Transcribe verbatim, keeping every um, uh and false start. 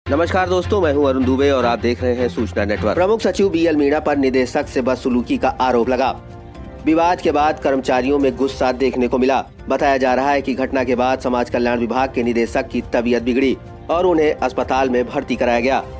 नमस्कार दोस्तों, मैं हूं अरुण दुबे और आप देख रहे हैं सूचना नेटवर्क। प्रमुख सचिव बी एल मीणा पर निदेशक से बदसलूकी का आरोप लगा। विवाद के बाद कर्मचारियों में गुस्सा देखने को मिला। बताया जा रहा है कि घटना के बाद समाज कल्याण विभाग के निदेशक की तबीयत बिगड़ी और उन्हें अस्पताल में भर्ती कराया गया।